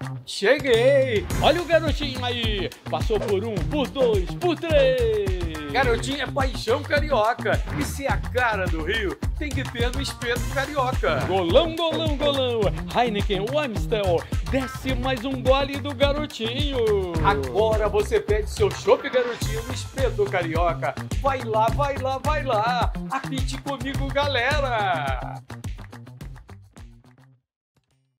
Cheguei! Olha o garotinho aí! Passou por um, por dois, por três! Garotinho é paixão carioca. E se a cara do Rio tem que ter no Espetto Carioca. Golão, golão, golão! Heineken, o Amstel, desce mais um gole do garotinho! Agora você pede seu Chope Garotinho no Espetto Carioca. Vai lá, vai lá, vai lá! Apite comigo, galera!